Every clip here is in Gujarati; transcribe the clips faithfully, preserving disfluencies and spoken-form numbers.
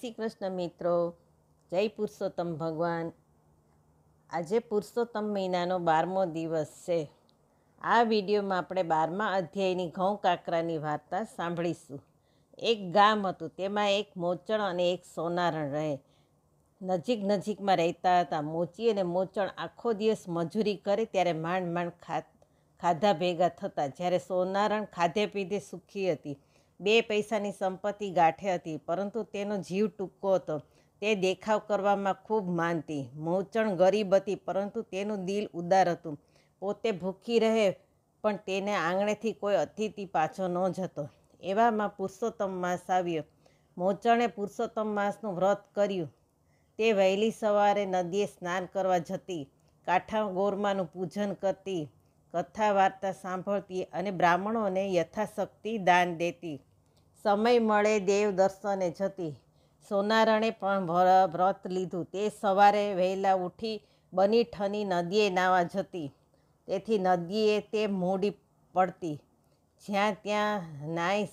શ્રી કૃષ્ણ મિત્રો, જય પુરુષોત્તમ ભગવાન। આજે પુરુષોત્તમ મહિનાનો બારમો દિવસ છે। આ વિડીયોમાં આપણે બારમા અધ્યાયની ઘઉં કાકરાની વાર્તા સાંભળીશું। એક ગામ હતું, તેમાં એક મોચણ અને એક સોનારણ રહે। નજીક નજીકમાં રહેતા હતા। મોચી અને મોચણ આખો દિવસ મજૂરી કરે ત્યારે માંડ માંડ ખા ખાધા ભેગા થતા, જ્યારે સોનારણ ખાધે પીધે સુખી હતી। બે પૈસાની સંપત્તિ ગાંઠે હતી, પરંતુ તેનો જીવ ટૂંકો હતો। તે દેખાવ કરવામાં ખૂબ માનતી। મોચણ ગરીબ હતી, પરંતુ તેનું દિલ ઉદાર હતું। પોતે ભૂખી રહે પણ તેને આંગણેથી કોઈ અતિથિ પાછો ન જતો। એવામાં પુરુષોત્તમ માસ આવ્યો। મોચણે પુરુષોત્તમ માસનું વ્રત કર્યું। તે વહેલી સવારે નદીએ સ્નાન કરવા જતી, કાંઠા ગોરમાનું પૂજન કરતી, કથા વાર્તા સાંભળતી અને બ્રાહ્મણોને યથાશક્તિ દાન દેતી। સમય મળે દેવ દર્શને જતી। સોનારણે પણ વ્રત લીધું। તે સવારે વહેલા ઉઠી બની ઠની નદીએ નાહવા જતી। તેથી નદીએ તે મોડી પડતી। જ્યાં ત્યાં નાઈ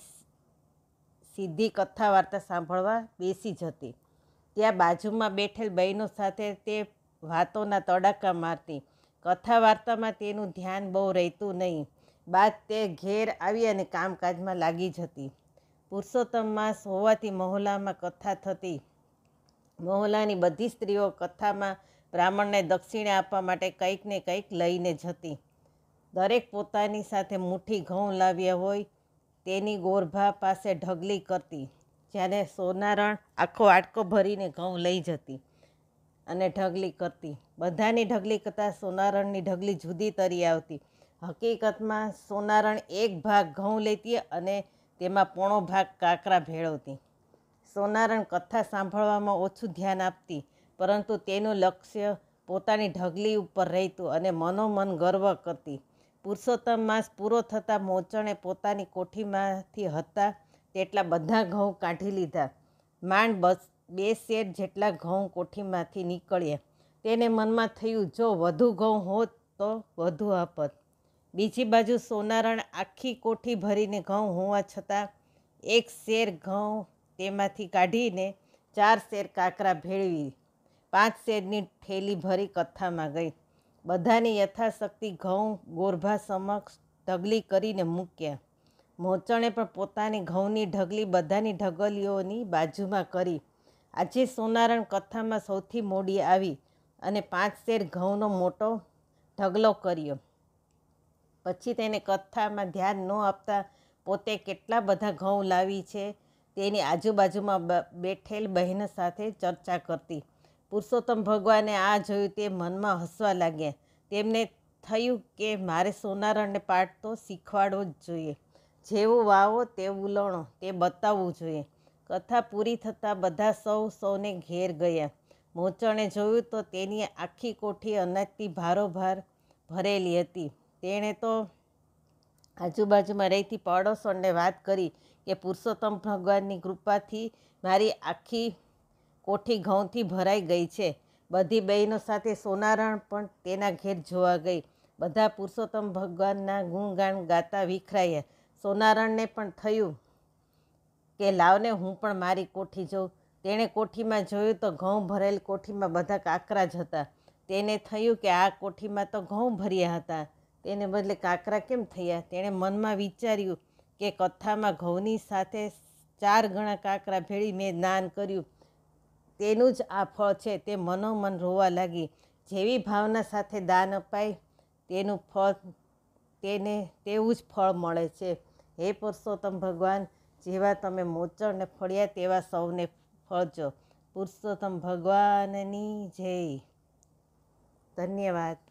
સીધી કથા વાર્તા સાંભળવા બેસી જતી। ત્યાં બાજુમાં બેઠેલ બહેનો સાથે તે વાતોના તડાકા મારતી। કથા વાર્તામાં તેનું ધ્યાન બહુ રહેતું નહીં। બાદ તે ઘેર આવી અને કામકાજમાં લાગી જતી। પુરુષોત્તમ માસ હોવાથી મહોલ્લામાં કથા થતી। મહોલ્લાની બધી સ્ત્રીઓ કથામાં બ્રાહ્મણને દક્ષિણા આપવા માટે કંઈક ને કંઈક લઈને જતી। દરેક પોતાની સાથે મુઠ્ઠી ઘઉં લાવ્યા હોય તેની ગોરભા પાસે ઢગલી કરતી। જ્યારે સોનારણ આખો આટકો ભરીને ઘઉં લઈ જતી અને ઢગલી કરતી। બધાની ઢગલી કરતાં સોનારણની ઢગલી જુદી તરી આવતી। હકીકતમાં સોનારણ એક ભાગ ઘઉં લેતી અને તેમાં પોણો ભાગ કાકરા ભેળવતી। સોનારણ કથા સાંભળવામાં ઓછું ધ્યાન આપતી, પરંતુ તેનું લક્ષ્ય પોતાની ઢગલી ઉપર રહેતું અને મનોમન ગર્વ કરતી। પુરુષોત્તમ માસ પૂરો થતાં મોચણે પોતાની કોઠીમાંથી હતા તેટલા બધા ઘઉં કાઢી લીધા। માંડ બસ બે શેર જેટલા ઘઉં કોઠીમાંથી નીકળ્યા। તેને મનમાં થયું, જો વધુ ઘઉં હોત તો વધુ આપત। બીજી બાજુ સોનારણ આખી કોઠી ભરીને ઘઉં હોવા છતાં એક શેર ઘઉં તેમાંથી કાઢીને ચાર શેર કાકરા ભેળવી પાંચ શેરની થેલી ભરી કથામાં ગઈ। બધાની યથાશક્તિ ઘઉં ગોરભા સમક્ષ ઢગલી કરીને મૂક્યા। મોચણે પણ પોતાની ઘઉંની ઢગલી બધાની ઢગલીઓની બાજુમાં કરી। આજે સોનારણ કથામાં સૌથી મોડી આવી અને પાંચ શેર ઘઉંનો મોટો ઢગલો કર્યો। પછી તેને કથામાં ધ્યાન ન આપતા પોતે કેટલા બધા ઘઉં લાવી છે તેની આજુબાજુમાં બેઠેલ બહેન સાથે ચર્ચા કરતી। પુરુષોત્તમ ભગવાને આ જોયું તે મનમાં હસવા લાગ્યા। તેમને થયું કે મારે સોનારણને પાઠ તો શીખવાડવો જ જોઈએ। જેવું વાવો તેવું લણો તે બતાવવું જોઈએ। કથા પૂરી થતાં બધા સૌ સૌને ઘેર ગયા। મોચણે જોયું તો તેની આખી કોઠી અનાજથી ભારોભાર ભરેલી હતી। તેણે તો આજુબાજુમાં રહેતી પડોશણને વાત કરી કે પુરુષોત્તમ ભગવાનની કૃપાથી મારી આખી કોઠી ઘઉંથી ભરાઈ ગઈ છે। બધી બહેનો સાથે સોનારણ પણ તેના ઘેર જોવા ગઈ। બધા પુરુષોત્તમ ભગવાનના ગુણગાન ગાતા વિખરાયા। સોનારણને પણ થયું કે લાવને હું પણ મારી કોઠી જોઉં। તેણે કોઠીમાં જોયું તો ઘઉં ભરેલ કોઠીમાં બધા કાકરા જ હતા। તેને થયું કે આ કોઠીમાં તો ઘઉં ભર્યા હતા, તેને બદલે કાકરા કેમ થયા? તેણે મનમાં વિચાર્યું કે કથામાં ઘઉંની સાથે ચાર ગણા કાકરા ભેળી મેં દાન કર્યું, તેનું જ આ ફળ છે। તે મનોમન રોવા લાગી। જેવી ભાવના સાથે દાન અપાય તેનું ફળ તેને તેવું જ ફળ મળે છે। હે પુરુષોત્તમ ભગવાન, જેવા તમે મોચણને ફળ્યા તેવા સૌને ફળજો। પુરુષોત્તમ ભગવાનની જય। ધન્યવાદ।